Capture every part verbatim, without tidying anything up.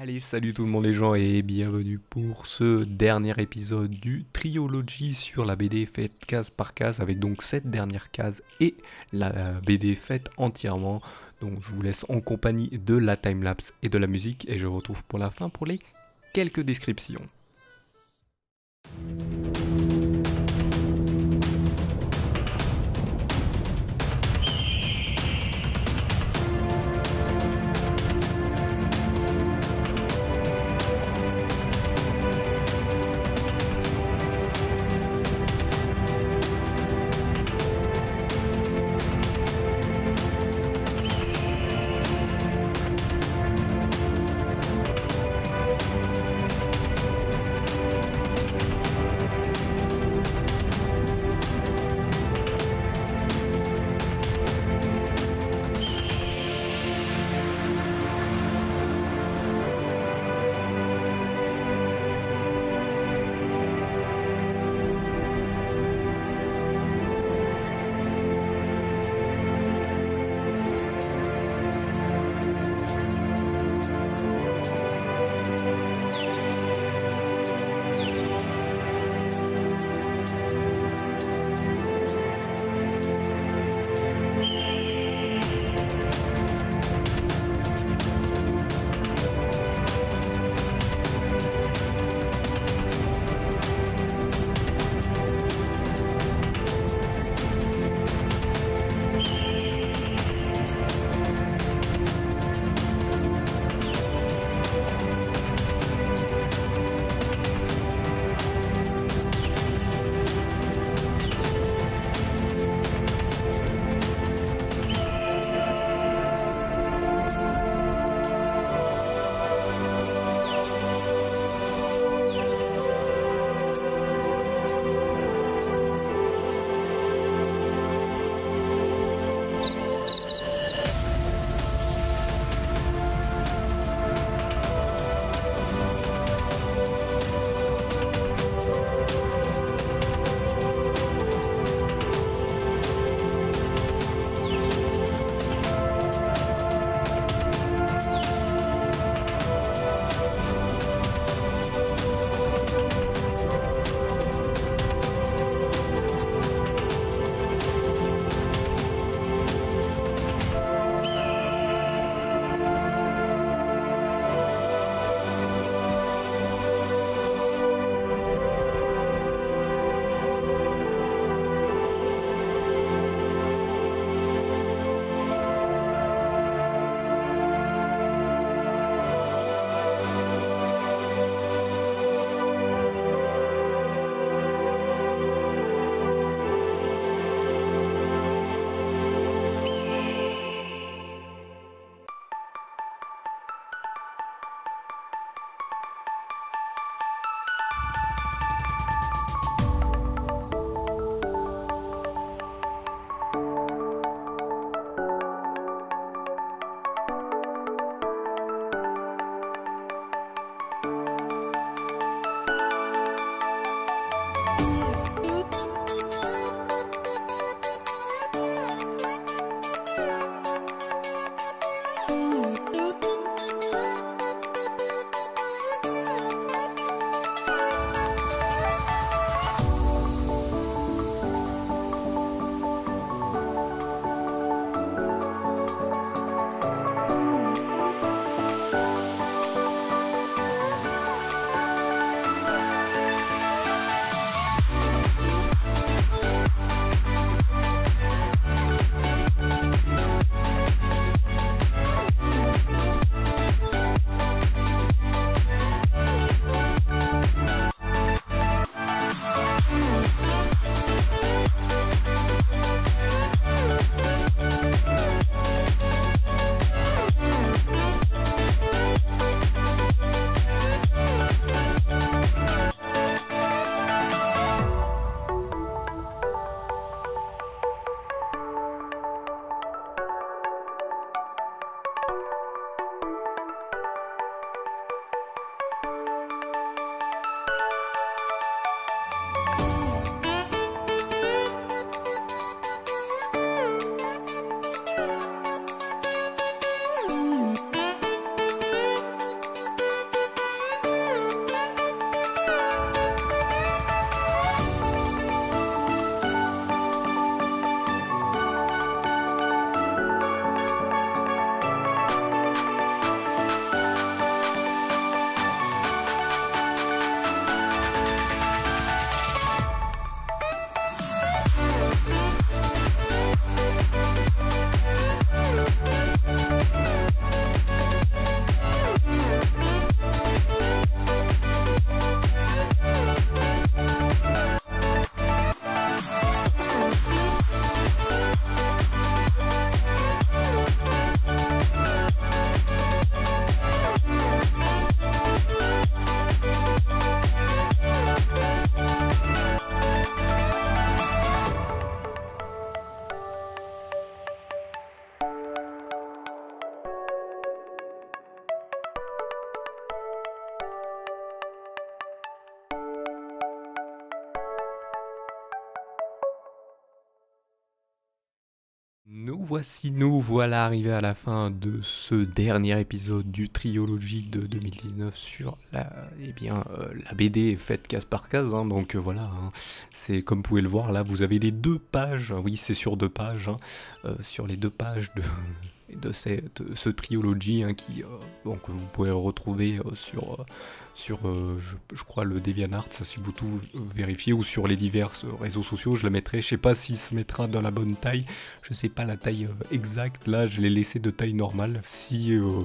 Allez, salut tout le monde les gens et bienvenue pour ce dernier épisode du Triology sur la B D faite case par case avec donc cette dernière case et la B D faite entièrement. Donc je vous laisse en compagnie de la timelapse et de la musique et je vous retrouve pour la fin pour les quelques descriptions. Nous voici, nous voilà arrivés à la fin de ce dernier épisode du Triology de deux mille dix-neuf sur la, eh bien, euh, la B D faite case par case, hein, donc euh, voilà, hein, c'est comme vous pouvez le voir là, vous avez les deux pages, oui c'est sur deux pages, hein, euh, sur les deux pages de... de cette, ce Triology hein, qui, euh, donc vous pouvez retrouver euh, sur, euh, sur euh, je, je crois le DeviantArt, ça si vous tout vérifiez, ou sur les divers réseaux sociaux, je la mettrai, je sais pas s'il se mettra dans la bonne taille, je sais pas la taille euh, exacte, là je l'ai laissé de taille normale, si... Euh,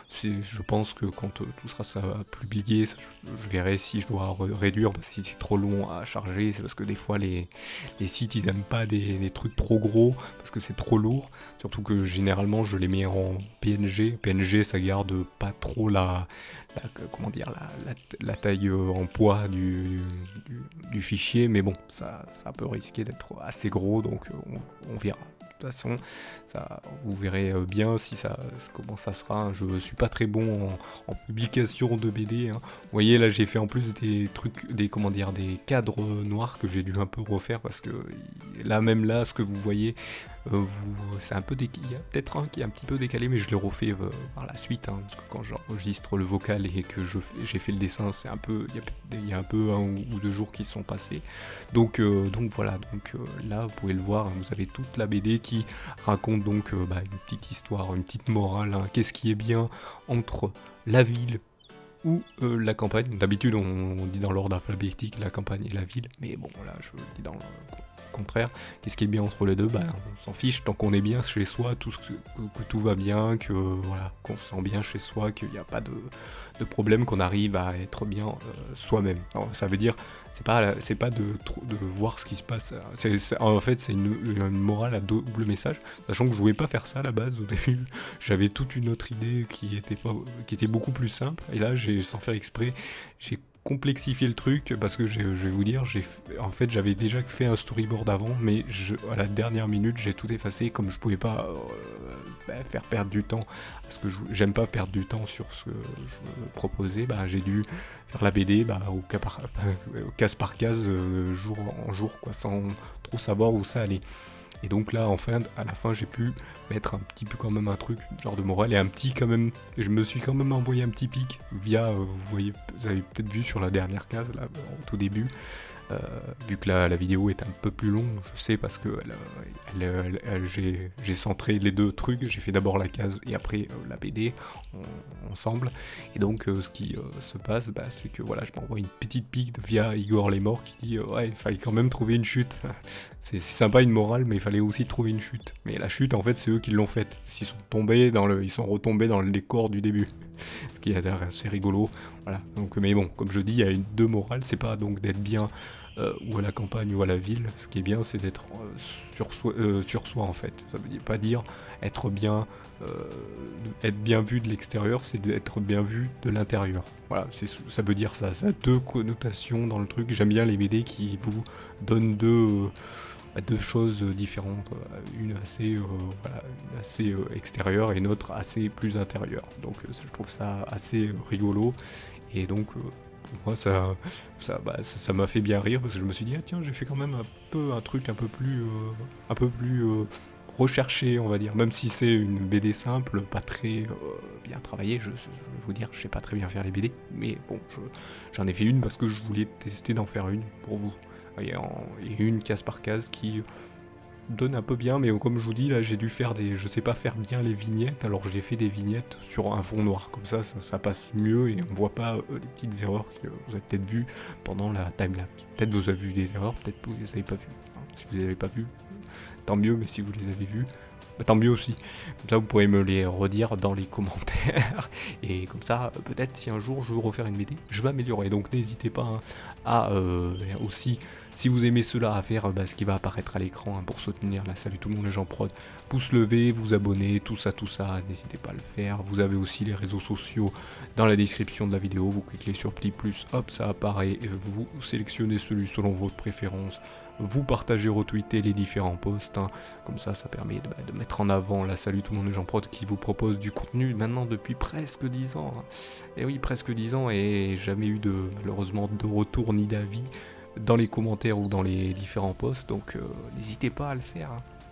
je pense que quand euh, tout sera ça publié, je, je verrai si je dois réduire, parce que si c'est trop long à charger, c'est parce que des fois les, les sites ils aiment pas des, des trucs trop gros, parce que c'est trop lourd, surtout que généralement je les mets en P N G, P N G ça garde pas trop la, la comment dire, la, la, la taille euh, en poids du, du, du fichier, mais bon, ça, ça peut risquer d'être assez gros, donc euh, on, on verra. De toute façon, ça, vous verrez bien si ça, comment ça sera. Hein. Je suis pas très bon en, en publication de B D. Hein. Vous voyez là, j'ai fait en plus des trucs, des comment dire, des cadres noirs que j'ai dû un peu refaire parce que là même là, ce que vous voyez, euh, vous, c'est un peu décalé. Il y a peut-être un qui est un petit peu décalé, mais je l'ai refait euh, par la suite. Hein, parce que quand j'enregistre le vocal et que je j'ai fait le dessin, c'est un peu, il y, a, il y a un peu un ou deux jours qui sont passés. Donc, euh, donc voilà. Donc euh, là, vous pouvez le voir. Hein, vous avez toute la B D qui raconte donc euh, bah, une petite histoire, une petite morale, hein. Qu'est-ce qui est bien entre la ville ou euh, la campagne. D'habitude on, on dit dans l'ordre alphabétique la campagne et la ville, mais bon là je dis dans le contraire. Qu'est-ce qui est bien entre les deux? Bah on s'en fiche, tant qu'on est bien chez soi, tout ce que, que tout va bien, que voilà, qu'on se sent bien chez soi, qu'il n'y a pas de, de problème, qu'on arrive à être bien euh, soi-même. Alors ça veut dire, c'est pas, c'est pas de, de voir ce qui se passe, c'est, c'est, en fait c'est une, une morale à double message, sachant que je voulais pas faire ça à la base, au début j'avais toute une autre idée qui était, pas, qui était beaucoup plus simple, et là j'ai, sans faire exprès, j'ai complexifier le truc parce que je vais vous dire, j'ai en fait j'avais déjà fait un storyboard avant, mais je, à la dernière minute j'ai tout effacé comme je pouvais pas euh, bah, faire perdre du temps parce que j'aime pas perdre du temps sur ce que je proposais. Bah, j'ai dû faire la B D bah, au, cas par, au case par case, euh, jour en jour quoi, sans trop savoir où ça allait. Et donc là, enfin, à la fin, j'ai pu mettre un petit peu quand même un truc, genre de morale, et un petit quand même, je me suis quand même envoyé un petit pic via, euh, vous voyez, vous avez peut-être vu sur la dernière case, là, au tout début, euh, vu que la, la vidéo est un peu plus longue, je sais, parce que elle, elle, elle, elle, j'ai, j'ai centré les deux trucs, j'ai fait d'abord la case et après euh, la B D on, ensemble, et donc euh, ce qui euh, se passe, bah, c'est que voilà, je m'envoie une petite pique via Igor Lemort qui dit euh, ouais, il fallait quand même trouver une chute. C'est sympa une morale, mais il fallait aussi trouver une chute. Mais la chute, en fait, c'est eux qui l'ont faite. Ils sont tombés dans le, ils sont retombés dans le décor du début, ce qui est assez rigolo. Voilà. Donc, mais bon, comme je dis, il y a une, deux morales. C'est pas donc d'être bien euh, ou à la campagne ou à la ville. Ce qui est bien, c'est d'être euh, sur soi, euh, sur soi en fait. Ça veut pas dire être bien, euh, être bien vu de l'extérieur, c'est d'être bien vu de l'intérieur. Voilà, ça veut dire ça. Ça a deux connotations dans le truc. J'aime bien les B D qui vous donnent deux. Euh, deux choses différentes, une assez, euh, voilà, une assez euh, extérieure et une autre assez plus intérieure. Donc euh, je trouve ça assez rigolo et donc euh, moi ça ça bah, ça, ça m'a fait bien rire parce que je me suis dit ah tiens j'ai fait quand même un peu un truc un peu plus euh, un peu plus euh, recherché on va dire, même si c'est une B D simple, pas très euh, bien travaillée, je, je vais vous dire je sais pas très bien faire les B D, mais bon j'en ai fait une parce que je voulais tester d'en faire une pour vous. Il y a une case par case qui donne un peu bien, mais comme je vous dis, là j'ai dû faire des... Je sais pas faire bien les vignettes, alors j'ai fait des vignettes sur un fond noir, comme ça, ça, ça passe mieux et on voit pas euh, les petites erreurs que vous avez peut-être vues pendant la timelapse. Peut-être vous avez vu des erreurs, peut-être vous les avez pas vues. Hein. Si vous les avez pas vues, tant mieux, mais si vous les avez vues, bah, tant mieux aussi. Comme ça vous pourrez me les redire dans les commentaires. Et comme ça, peut-être si un jour je veux refaire une B D, je vais améliorer. Donc n'hésitez pas hein, à euh, aussi, si vous aimez cela, à faire bah, ce qui va apparaître à l'écran hein, pour soutenir la Salut tout le monde les gens prod. Pouce levé, vous abonner, tout ça, tout ça, n'hésitez pas à le faire. Vous avez aussi les réseaux sociaux dans la description de la vidéo. Vous cliquez sur petit plus, hop, ça apparaît. Vous sélectionnez celui selon votre préférence. Vous partagez, retweetez les différents posts, hein. Comme ça, ça permet de, bah, de mettre en avant la Salut tout le monde les gens prod qui vous propose du contenu maintenant depuis presque dix ans. Hein. Et oui, presque dix ans et jamais eu de, malheureusement, de retour ni d'avis dans les commentaires ou dans les différents posts, donc euh, n'hésitez pas à le faire. Hein.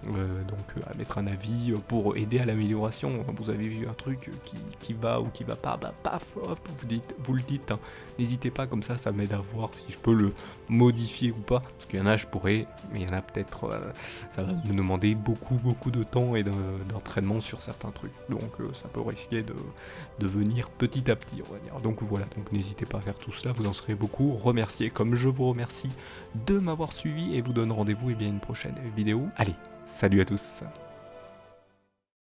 euh, donc euh, à mettre un avis pour aider à l'amélioration. Vous avez vu un truc qui, qui va ou qui va pas, bah paf, hop, vous, dites, vous le dites, hein. N'hésitez pas, comme ça, ça m'aide à voir si je peux le modifier ou pas, parce qu'il y en a je pourrais, mais il y en a peut-être, euh, ça va me demander beaucoup beaucoup de temps et d'entraînement sur certains trucs, donc euh, ça peut risquer de, de venir petit à petit, on va dire. Donc voilà, donc n'hésitez pas à faire tout cela, vous en serez beaucoup remerciés, comme je vous remercie de m'avoir suivi, et vous donne rendez-vous et bien une prochaine vidéo. Allez, salut à tous.